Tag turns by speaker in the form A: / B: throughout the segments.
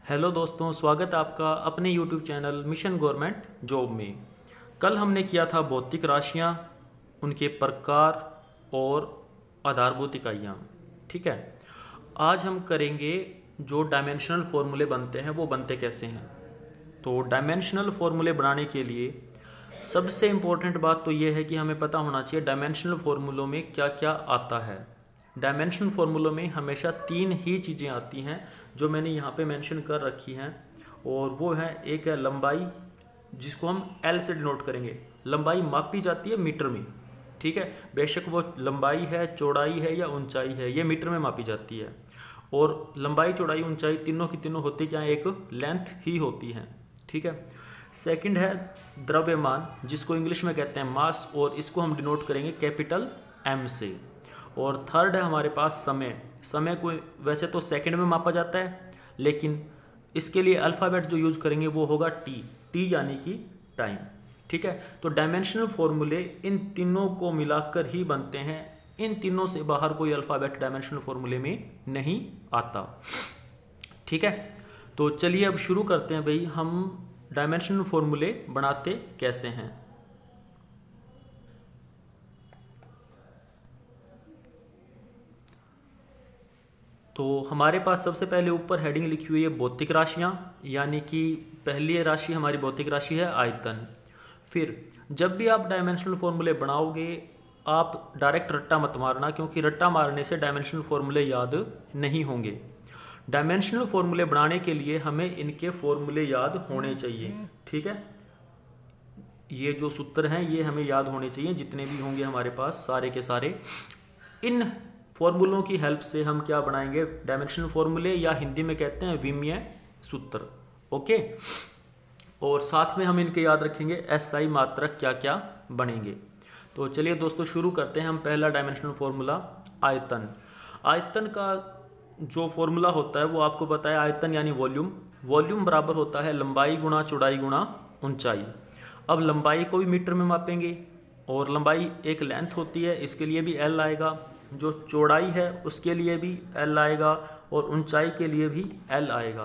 A: Hello दोस्तों, स्वागत है आपका अपने YouTube channel mission government job में। कल हमने किया था भौतिक राशियाँ, उनके प्रकार और आधारभूत इकाइयाँ। ठीक है, आज हम करेंगे जो डायमेंशनल फॉर्मूले बनते हैं वो बनते कैसे हैं। तो डायमेंशनल फॉर्मूले बनाने के लिए सबसे इम्पोर्टेंट बात तो ये है कि हमें पता होना चाहिए डायमेंशनल फॉर्मूलों में क्या क्या आता है। डायमेंशनल फॉर्मूलों में हमेशा तीन ही चीज़ें आती हैं जो मैंने यहाँ पे मेंशन कर रखी हैं, और वो है एक है लंबाई, जिसको हम एल से डिनोट करेंगे। लंबाई मापी जाती है मीटर में, ठीक है, बेशक वो लंबाई है, चौड़ाई है या ऊंचाई है, ये मीटर में मापी जाती है। और लंबाई, चौड़ाई, ऊंचाई तीनों की तीनों होती क्या है, एक लेंथ ही होती हैं। ठीक है। सेकंड है द्रव्यमान, जिसको इंग्लिश में कहते हैं मास, और इसको हम डिनोट करेंगे कैपिटल एम से। और थर्ड है हमारे पास समय। समय को वैसे तो सेकंड में मापा जाता है, लेकिन इसके लिए अल्फ़ाबेट जो यूज करेंगे वो होगा टी, टी यानी कि टाइम। ठीक है। तो डायमेंशनल फॉर्मूले इन तीनों को मिलाकर ही बनते हैं, इन तीनों से बाहर कोई अल्फ़ाबेट डायमेंशनल फॉर्मूले में नहीं आता। ठीक है। तो चलिए अब शुरू करते हैं भाई, हम डायमेंशनल फॉर्मूले बनाते कैसे हैं। तो हमारे पास सबसे पहले ऊपर हेडिंग लिखी हुई है भौतिक राशियाँ, यानी कि पहली राशि हमारी भौतिक राशि है आयतन। फिर जब भी आप डायमेंशनल फॉर्मूले बनाओगे, आप डायरेक्ट रट्टा मत मारना, क्योंकि रट्टा मारने से डायमेंशनल फॉर्मूले याद नहीं होंगे। डायमेंशनल फॉर्मूले बनाने के लिए हमें इनके फॉर्मूले याद होने चाहिए। ठीक है, ये जो सूत्र हैं ये हमें याद होने चाहिए, जितने भी होंगे हमारे पास सारे के सारे। इन फॉर्मूलों की हेल्प से हम क्या बनाएंगे, डायमेंशनल फॉर्मूले, या हिंदी में कहते हैं विमीय सूत्र। ओके। और साथ में हम इनके याद रखेंगे एसआई मात्रक क्या क्या बनेंगे। तो चलिए दोस्तों शुरू करते हैं। हम पहला डायमेंशनल फॉर्मूला आयतन। आयतन का जो फॉर्मूला होता है वो आपको पता है, आयतन यानी वॉल्यूम। वॉल्यूम बराबर होता है लंबाई गुणा चौड़ाई गुणा ऊंचाई। अब लंबाई को भी मीटर में मापेंगे, और लंबाई एक लेंथ होती है, इसके लिए भी एल आएगा। जो चौड़ाई है उसके लिए भी एल आएगा, और ऊंचाई के लिए भी एल आएगा।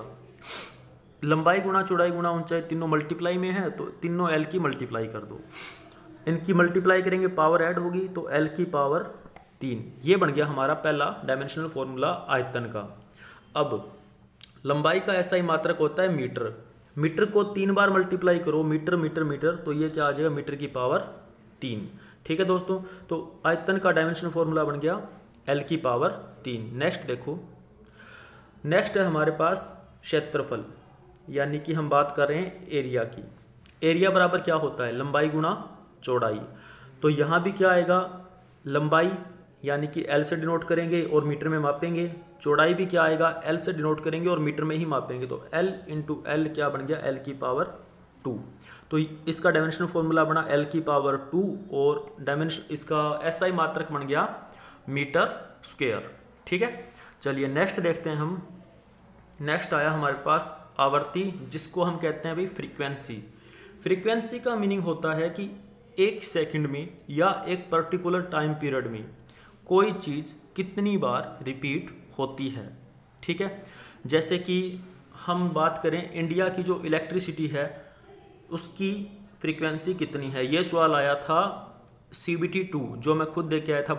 A: लंबाई गुणा चौड़ाई गुणा ऊंचाई तीनों मल्टीप्लाई में है, तो तीनों एल की मल्टीप्लाई कर दो। इनकी मल्टीप्लाई करेंगे, पावर ऐड होगी, तो एल की पावर 3। ये बन गया हमारा पहला डायमेंशनल फॉर्मूला आयतन का। अब लंबाई का ऐसा ही मात्रक होता है मीटर। मीटर को 3 बार मल्टीप्लाई करो, मीटर मीटर मीटर, तो ये क्या आ जाएगा, मीटर की पावर 3। ठीक है दोस्तों, तो आयतन का डायमेंशनल फॉर्मूला बन गया एल की पावर 3। नेक्स्ट देखो, नेक्स्ट है हमारे पास क्षेत्रफल, यानी कि हम बात कर रहे हैं एरिया की। एरिया बराबर क्या होता है, लंबाई गुणा चौड़ाई। तो यहाँ भी क्या आएगा, लंबाई यानी कि एल से डिनोट करेंगे और मीटर में मापेंगे। चौड़ाई भी क्या आएगा, एल से डिनोट करेंगे और मीटर में ही मापेंगे। तो एल इंटू एल क्या बन गया, एल की पावर 2। तो इसका डायमेंशनल फॉर्मूला बना एल की पावर 2, और डायमेंशन इसका एसआई मात्रक बन गया मीटर स्क्वायर। ठीक है। चलिए नेक्स्ट देखते हैं हम। नेक्स्ट आया हमारे पास आवर्ती, जिसको हम कहते हैं भाई फ्रीक्वेंसी। फ्रीक्वेंसी का मीनिंग होता है कि एक सेकंड में या एक पर्टिकुलर टाइम पीरियड में कोई चीज़ कितनी बार रिपीट होती है। ठीक है। जैसे कि हम बात करें इंडिया की जो इलेक्ट्रिसिटी है उसकी फ्रीक्वेंसी कितनी है, ये सवाल आया था CBT 2, जो मैं खुद दे के आया था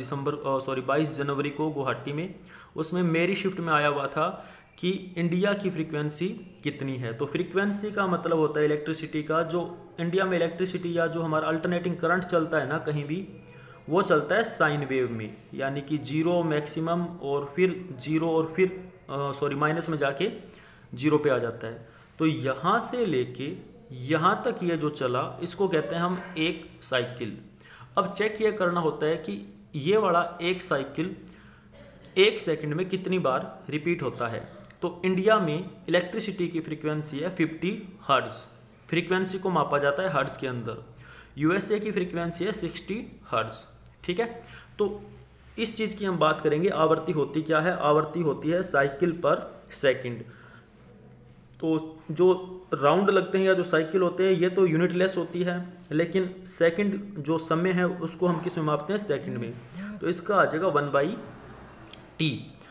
A: 22 जनवरी को गुवाहाटी में। उसमें मेरी शिफ्ट में आया हुआ था कि इंडिया की फ्रीक्वेंसी कितनी है। तो फ्रीक्वेंसी का मतलब होता है इलेक्ट्रिसिटी का, जो इंडिया में इलेक्ट्रिसिटी या जो हमारा अल्टरनेटिंग करंट चलता है ना कहीं भी, वो चलता है साइन वेव में, यानी कि 0 मैक्सिमम, और फिर 0, और फिर माइनस में जाके 0 पे आ जाता है। तो यहाँ से लेके यहाँ तक ये जो चला, इसको कहते हैं हम एक साइकिल। अब चेक ये करना होता है कि ये वाला एक साइकिल एक सेकंड में कितनी बार रिपीट होता है। तो इंडिया में इलेक्ट्रिसिटी की फ्रीक्वेंसी है 50 हर्ट्ज। फ्रीक्वेंसी को मापा जाता है हर्ट्ज के अंदर। यूएसए की फ्रीक्वेंसी है 60 हर्ट्ज। ठीक है। तो इस चीज़ की हम बात करेंगे, आवर्ती होती क्या है, आवर्ती होती है साइकिल पर सेकंड। तो जो राउंड लगते हैं या जो साइकिल होते हैं ये तो यूनिटलेस होती है, लेकिन सेकंड जो समय है उसको हम किस में मापते हैं, सेकंड में। तो इसका आ जाएगा 1/t।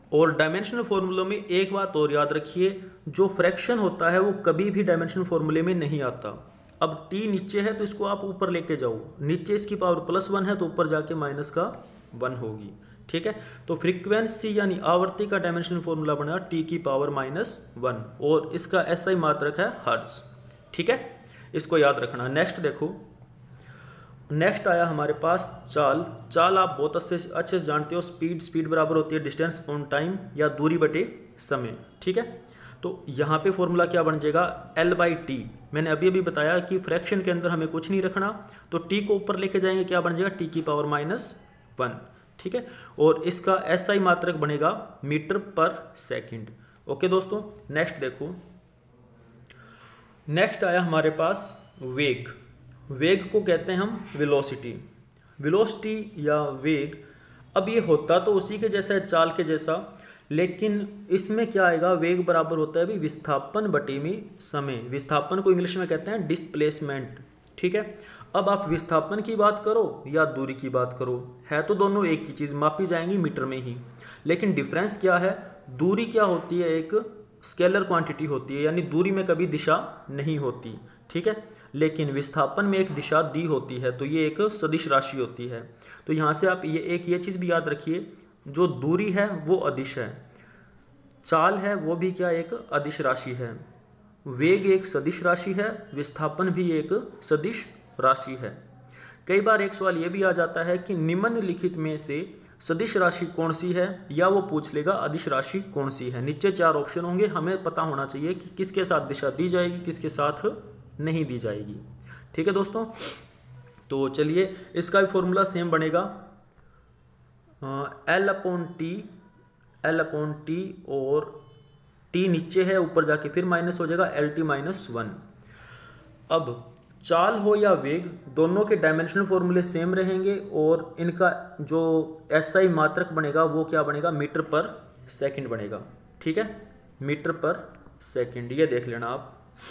A: और डायमेंशनल फॉर्मूलों में एक बात और याद रखिए, जो फ्रैक्शन होता है वो कभी भी डायमेंशनल फॉर्मूले में नहीं आता। अब टी नीचे है तो इसको आप ऊपर लेके जाओ, नीचे इसकी पावर +1 है तो ऊपर जाके -1 होगी। ठीक है, तो फ्रीक्वेंसी यानी आवर्ती का डायमेंशनल फॉर्मूला बना टी की पावर -1 और इसका एसआई मात्रक है हर्ट्ज। ठीक है, इसको याद रखना। नेक्स्ट देखो, नेक्स्ट आया हमारे पास चाल आप बहुत अच्छे से जानते हो, स्पीड बराबर होती है डिस्टेंस अपॉन टाइम या दूरी बटे समय। ठीक है, तो यहाँ पे फॉर्मूला क्या बन जाएगा, L/T। मैंने अभी बताया कि फ्रैक्शन के अंदर हमें कुछ नहीं रखना, तो टी को ऊपर लेके जाएंगे, क्या बन जाएगा, टी की पावर -1। ठीक है, और इसका एसआई मात्रक बनेगा मीटर पर सेकंड। ओके दोस्तों, नेक्स्ट देखो, नेक्स्ट आया हमारे पास वेग को कहते हैं हम वेलोसिटी या वेग। अब ये होता तो उसी के जैसा है, चाल के जैसा, लेकिन इसमें क्या आएगा, वेग बराबर होता है अभी विस्थापन बटे में समय। विस्थापन को इंग्लिश में कहते हैं डिस्प्लेसमेंट। ठीक है, अब आप विस्थापन की बात करो या दूरी की बात करो, है तो दोनों एक ही चीज़, मापी जाएंगी मीटर में ही, लेकिन डिफरेंस क्या है, दूरी क्या होती है, एक स्केलर क्वांटिटी होती है, यानी दूरी में कभी दिशा नहीं होती। ठीक है, लेकिन विस्थापन में एक दिशा दी होती है, तो ये एक सदिश राशि होती है। तो यहाँ से आप ये चीज़ भी याद रखिए, जो दूरी है वो अदिश है, चाल है वो भी क्या एक अदिश राशि है, वेग एक सदिश राशि है, विस्थापन भी एक सदिश राशि है। कई बार एक सवाल ये भी आ जाता है कि निम्नलिखित में से सदिश राशि कौन सी है, या वो पूछ लेगा अदिश राशि कौन सी है। नीचे 4 ऑप्शन होंगे, हमें पता होना चाहिए कि किसके साथ दिशा दी जाएगी, किसके साथ नहीं दी जाएगी। ठीक है दोस्तों, तो चलिए इसका भी फॉर्मूला सेम बनेगा, L/T और T नीचे है, ऊपर जाके फिर माइनस हो जाएगा LT-1। अब चाल हो या वेग, दोनों के डायमेंशनल फॉर्मूले सेम रहेंगे और इनका जो एसआई मात्रक बनेगा वो क्या बनेगा, मीटर पर सेकंड बनेगा। ठीक है, मीटर पर सेकंड, ये देख लेना आप,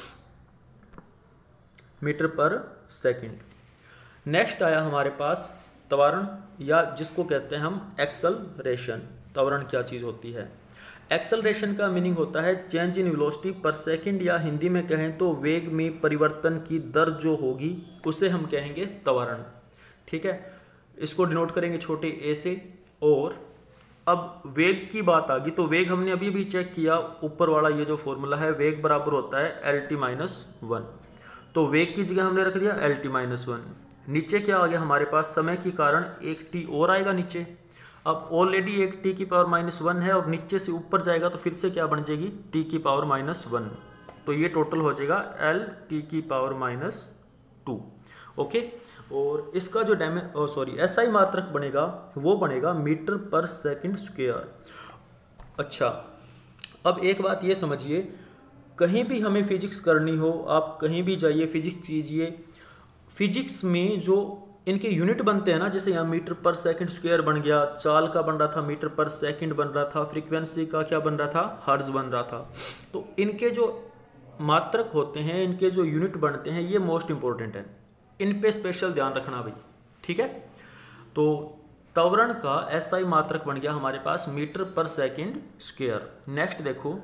A: मीटर पर सेकंड। नेक्स्ट आया हमारे पास त्वरण, या जिसको कहते हैं हम एक्सेलरेशन। त्वरण क्या चीज़ होती है, एक्सेलरेशन का मीनिंग होता है change in velocity per second, या हिंदी में कहें तो वेग में परिवर्तन की दर जो होगी उसे हम कहेंगे त्वरण। ठीक है, इसको डिनोट करेंगे छोटे ए से। और अब वेग की बात आ गई, तो वेग हमने अभी भी चेक किया, ऊपर वाला ये जो फॉर्मूला है, वेग बराबर होता है LT-1। तो वेग की जगह हमने रख दिया LT-1। नीचे क्या आ गया हमारे पास, समय के कारण एक टी और आएगा नीचे। अब ऑलरेडी एक टी की पावर -1 है और नीचे से ऊपर जाएगा तो फिर से क्या बन जाएगी, टी की पावर -1। तो ये टोटल हो जाएगा LT की पावर -2। ओके, और इसका जो एसआई मात्रक बनेगा वो बनेगा मीटर पर सेकंड स्क्वायर। अच्छा, अब एक बात ये समझिए, कहीं भी हमें फिजिक्स करनी हो, आप कहीं भी जाइए फिजिक्स कीजिए, फिजिक्स में जो इनके यूनिट बनते हैं ना, जैसे यहाँ मीटर पर सेकंड स्क्वायर बन गया, चाल का बन रहा था मीटर पर सेकंड बन रहा था, फ्रीक्वेंसी का क्या बन रहा था, हर्ट्ज बन रहा था। तो इनके जो मात्रक होते हैं, इनके जो यूनिट बनते हैं, ये मोस्ट इंपॉर्टेंट है, इन पे स्पेशल ध्यान रखना भाई। ठीक है, तो त्वरण का एसआई मात्रक बन गया हमारे पास metre per second square. Next देखो,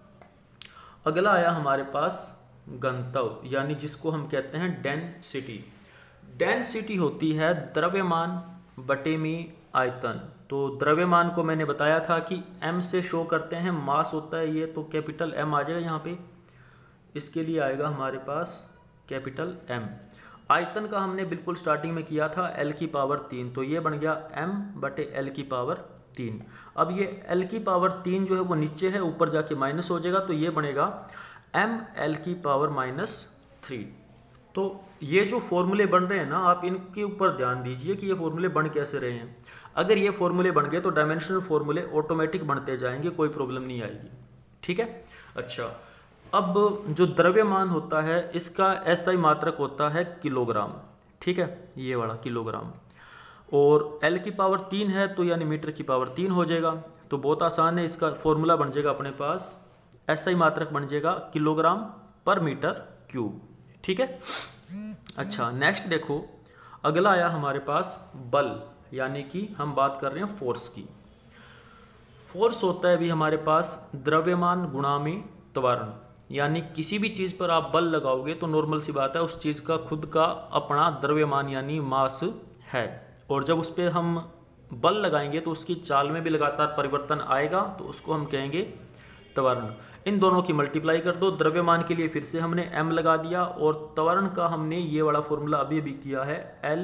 A: अगला आया हमारे पास घनत्व, यानी जिसको हम कहते हैं डेंसिटी। डेंसिटी होती है द्रव्यमान बटे में आयतन। तो द्रव्यमान को मैंने बताया था कि m से शो करते हैं, मास होता है ये, तो कैपिटल M आ जाएगा यहाँ पे, इसके लिए आएगा हमारे पास कैपिटल M। आयतन का हमने बिल्कुल स्टार्टिंग में किया था L की पावर 3, तो ये बन गया M बटे L की पावर 3। अब ये L की पावर 3 जो है वो नीचे है, ऊपर जाके माइनस हो जाएगा, तो ये बनेगा M L की पावर -3। तो ये जो फॉर्मूले बन रहे हैं ना, आप इनके ऊपर ध्यान दीजिए कि ये फॉर्मूले बन कैसे रहे हैं। अगर ये फॉर्मूले बन गए तो डायमेंशनल फॉर्मूले ऑटोमेटिक बनते जाएंगे, कोई प्रॉब्लम नहीं आएगी। ठीक है, अच्छा, अब जो द्रव्यमान होता है इसका एसआई मात्रक होता है किलोग्राम। ठीक है, ये वाला किलोग्राम, और L की पावर 3 है तो यानी मीटर की पावर 3 हो जाएगा। तो बहुत आसान है, इसका फॉर्मूला बन जाएगा अपने पास, एसआई मात्रक बन जाएगा किलोग्राम पर मीटर क्यूब। ठीक है, अच्छा, नेक्स्ट देखो, अगला आया हमारे पास बल, यानी कि हम बात कर रहे हैं फोर्स की। फोर्स होता है भी हमारे पास द्रव्यमान गुणा में त्वरण, यानी किसी भी चीज़ पर आप बल लगाओगे तो नॉर्मल सी बात है उस चीज़ का खुद का अपना द्रव्यमान यानी मास है, और जब उस पर हम बल लगाएंगे तो उसकी चाल में भी लगातार परिवर्तन आएगा, तो उसको हम कहेंगे त्वरण। इन दोनों की मल्टीप्लाई कर दो। द्रव्यमान के लिए फिर से हमने m लगा दिया, और त्वरण का हमने ये वाला फॉर्मूला अभी भी किया है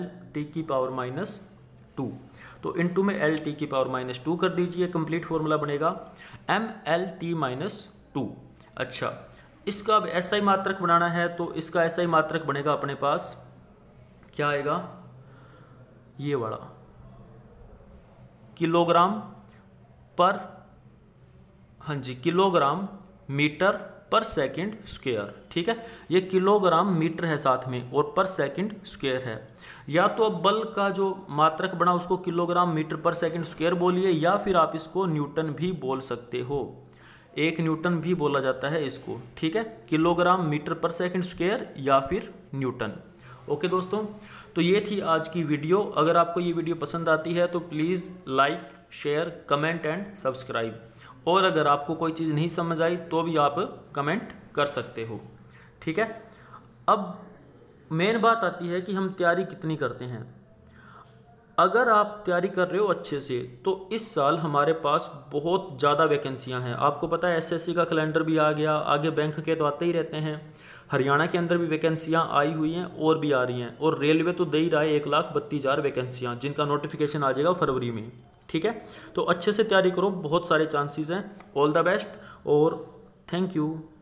A: L⁻², तो इनटू में L⁻², कर दीजिए, कंप्लीट फॉर्मूला बनेगा mLt−2। अच्छा, इसका अब SI मात्रक बनाना है, तो इसका SI मात्रक बनेगा अपने पास, क्या आएगा, ये वाला किलोग्राम पर, हाँ जी, kilogram metre per second square. ठीक है, ये किलोग्राम मीटर है साथ में और पर सेकंड स्क्वायर है। या तो अब बल का जो मात्रक बना उसको kilogram metre per second square बोलिए, या फिर आप इसको न्यूटन भी बोल सकते हो, 1 न्यूटन भी बोला जाता है इसको। ठीक है, kilogram metre per second square या फिर न्यूटन। ओके दोस्तों, तो ये थी आज की वीडियो। अगर आपको ये वीडियो पसंद आती है तो please like, share, comment and subscribe, और अगर आपको कोई चीज़ नहीं समझ आई तो भी आप कमेंट कर सकते हो। ठीक है, अब मेन बात आती है कि हम तैयारी कितनी करते हैं। अगर आप तैयारी कर रहे हो अच्छे से तो इस साल हमारे पास बहुत ज़्यादा वैकेंसियां हैं। आपको पता है SSC का कैलेंडर भी आ गया, आगे बैंक के तो आते ही रहते हैं। हरियाणा के अंदर भी वैकेंसियां आई हुई हैं और भी आ रही हैं, और रेलवे तो दे ही रहा है 1,32,000 वैकेंसियां, जिनका नोटिफिकेशन आ जाएगा फरवरी में। ठीक है, तो अच्छे से तैयारी करो, बहुत सारे चांसेस हैं। ऑल द बेस्ट और थैंक यू।